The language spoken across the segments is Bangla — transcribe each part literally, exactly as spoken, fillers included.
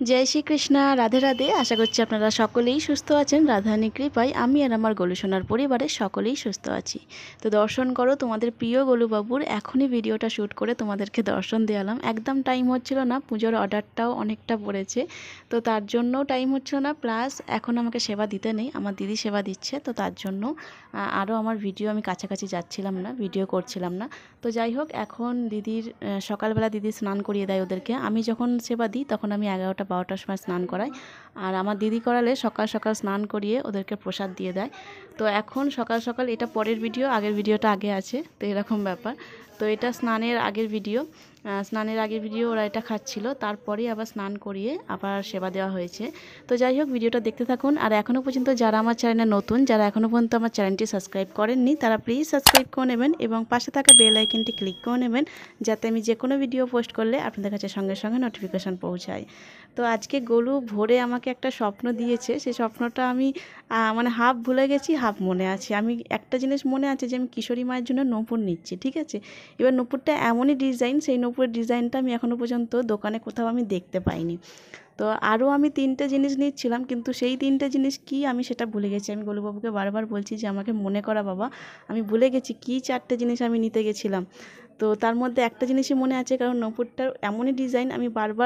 जय श्री कृष्णा राधे राधे। आशा करছি আপনারা সকলেই সুস্থ আছেন। রাধারানীর কৃপায় আমি আর আমার গোলুসোনার পরিবারের সকলেই সুস্থ আছি। তো দর্শন করো তোমাদের প্রিয় গোলুবাবুর এখনই ভিডিওটা শ্যুট করে তোমাদেরকে দর্শন দেওয়ালাম। একদম টাইম হচ্ছিল না, পুজোর অর্ডারটাও অনেকটা পড়েছে, তো তার জন্যও টাইম হচ্ছিল না। প্লাস এখন আমাকে সেবা দিতে নেই, আমার দিদি সেবা দিচ্ছে, তো তার জন্য আরও আমার ভিডিও আমি কাছাকাছি যাচ্ছিলাম না, ভিডিও করছিলাম না। তো যাই হোক, এখন দিদির সকালবেলা দিদি স্নান করিয়ে দেয় ওদেরকে। আমি যখন সেবা দিই তখন আমি এগারোটা বারোটার সময় স্নান করাই, আর আমার দিদি করালে সকাল সকাল স্নান করিয়ে ওদেরকে প্রসাদ দিয়ে দেয়। তো এখন সকাল সকাল, এটা পরের ভিডিও, আগের ভিডিওটা আগে আছে, তো এরকম ব্যাপার। তো এটা স্নানের আগের ভিডিও, স্নানের আগের ভিডিও ওরা এটা খাচ্ছিল, তারপরেই আবার স্নান করিয়ে আবার সেবা দেওয়া হয়েছে। তো যাই হোক, ভিডিওটা দেখতে থাকুন। আর এখনও পর্যন্ত যারা আমার চ্যানেলে নতুন, যারা এখনও পর্যন্ত আমার চ্যানেলটি সাবস্ক্রাইব করেননি, তারা প্লিজ সাবস্ক্রাইব করে নেবেন এবং পাশে থাকা বেল আইকনটি ক্লিক করে নেবেন, যাতে আমি যে কোনো ভিডিও পোস্ট করলে আপনাদের কাছে সঙ্গে সঙ্গে নোটিফিকেশান পৌঁছায়। তো আজকে গোলু ভোরে আমাকে একটা স্বপ্ন দিয়েছে, সেই স্বপ্নটা আমি মানে হাফ ভুলে গেছি, হাফ মনে আছে। আমি একটা জিনিস মনে আছে যে আমি কিশোরী মায়ের জন্য নূপুর নিচ্ছি, ঠিক আছে। এবার নূপুরটা এমনই ডিজাইন, সেই নূপুরের ডিজাইনটা আমি এখনও পর্যন্ত দোকানে কোথাও আমি দেখতে পাইনি। তো আরও আমি তিনটে জিনিস নিচ্ছিলাম, কিন্তু সেই তিনটে জিনিস কি আমি সেটা ভুলে গেছি। আমি গোলুবাবুকে বারবার বলছি যে আমাকে মনে করা বাবা, আমি ভুলে গেছি কী চারটে জিনিস আমি নিতে গেছিলাম। তো তার মধ্যে একটা জিনিসই মনে আছে, কারণ নূপুরটার এমনই ডিজাইন, আমি বারবার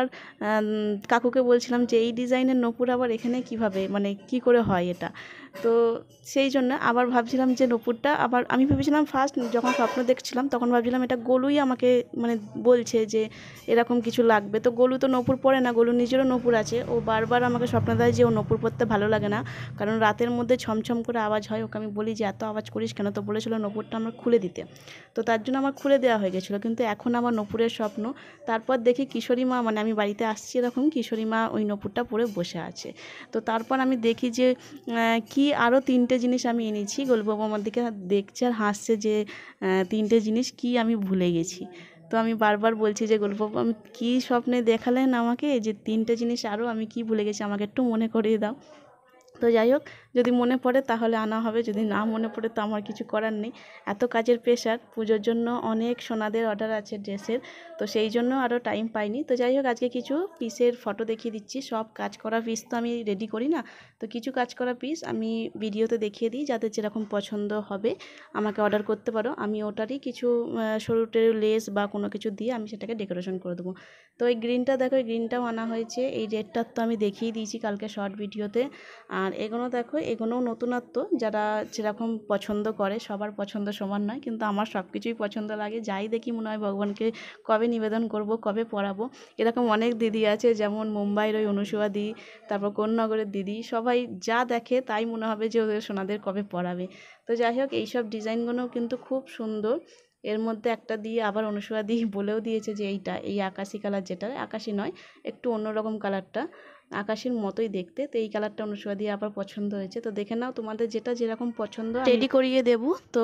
কাকুকে বলছিলাম যে এই ডিজাইনের নূপুর আবার এখানে কিভাবে, মানে কি করে হয় এটা। তো সেই জন্য আবার ভাবছিলাম যে নূপুরটা, আবার আমি ভেবেছিলাম ফার্স্ট যখন স্বপ্ন দেখছিলাম তখন ভাবছিলাম এটা গোলুই আমাকে মানে বলছে যে এরকম কিছু লাগবে। তো গোলু তো নূপুর পরে না, গোলু নিজেরও নূপুর আছে। ও বারবার আমাকে স্বপ্ন দেয় যে ও নূপুর পরতে ভালো লাগে না, কারণ রাতের মধ্যে ছমছম করে আওয়াজ হয়। ওকে আমি বলি যে এত আওয়াজ করিস কেন, তো বলেছিল নূপুরটা আমার খুলে দিতে, তো তার জন্য আমার খুলে দেওয়া হয়ে গেছিলো। কিন্তু এখন আমার নূপুরের স্বপ্ন। তারপর দেখি কিশোরী মা, মানে আমি বাড়িতে আসছি এরকম, কিশোরী মা ওই নূপুরটা পরে বসে আছে। তো তারপর আমি দেখি যে কি আরও তিনটে জিনিস আমি এনেছি। গোলুবাবু আমার দিকে দেখছে আর হাসছে যে তিনটে জিনিস কি আমি ভুলে গেছি। তো আমি বারবার বলছি যে গোলুবাবু, আমি কী স্বপ্নে দেখালেন আমাকে যে তিনটে জিনিস আরও আমি কি ভুলে গেছি, আমাকে একটু মনে করিয়ে দাও। তো যাই হোক, যদি মনে পড়ে তাহলে আনা হবে, যদি না মনে পড়ে তো আমার কিছু করার নেই। এত কাজের প্রেশার, পুজোর জন্য অনেক সোনাদের অর্ডার আছে ড্রেসের, তো সেই জন্য আরও টাইম পাইনি। তো যাই হোক, আজকে কিছু পিসের ফটো দেখিয়ে দিচ্ছি। সব কাজ করা পিস তো আমি রেডি করি না, তো কিছু কাজ করা পিস আমি ভিডিওতে দেখিয়ে দিই, যাদের যেরকম পছন্দ হবে আমাকে অর্ডার করতে পারো। আমি ওটারই কিছু সরুটের লেস বা কোনো কিছু দিয়ে আমি সেটাকে ডেকোরেশন করে দেবো। তো এই গ্রিনটা দেখো, এই গ্রিনটাও আনা হয়েছে। এই রেডটার তো আমি দেখিয়ে দিয়েছি কালকে শর্ট ভিডিওতে। আর এগুলো দেখো, এগুলোও নতুনত্ব, যারা যেরকম পছন্দ করে, সবার পছন্দ সমান নয়, কিন্তু আমার সব কিছুই পছন্দ লাগে। যাই দেখি মনে হয় ভগবানকে কবে নিবেদন করব, কবে পরাবো। এরকম অনেক দিদি আছে, যেমন মুম্বাইয়ের ওই অনুসুয়া দি, তারপর কোন্নগরের দিদি, সবাই যা দেখে তাই মনে হবে যে ওদের সোনাদের কবে পরাবে। তো যাই হোক, এইসব ডিজাইনগুলোও কিন্তু খুব সুন্দর। এর মধ্যে একটা দিয়ে আবার অনুসুয়া দি বলেও দিয়েছে যে এইটা, এই আকাশি কালার, যেটা আকাশি নয়, একটু অন্যরকম কালারটা, আকাশের মতোই দেখতে। তো এই কালারটা অনুসুয়া দিয়ে আবার পছন্দ হয়েছে। তো দেখে নাও, তোমাদের যেটা যেরকম পছন্দ রেডি করিয়ে দেবো। তো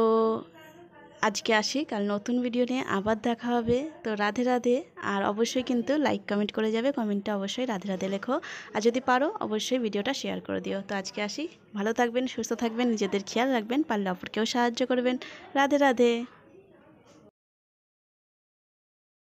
আজকে আসি, কাল নতুন ভিডিও নিয়ে আবার দেখা হবে। তো রাধে রাধে। আর অবশ্যই কিন্তু লাইক কমেন্ট করে যাবে, কমেন্টটা অবশ্যই রাধে রাধে লেখো, আর যদি পারো অবশ্যই ভিডিওটা শেয়ার করে দিও। তো আজকে আসি, ভালো থাকবেন, সুস্থ থাকবেন, নিজেদের খেয়াল রাখবেন, পারলে অপরকেও সাহায্য করবেন। রাধে রাধে।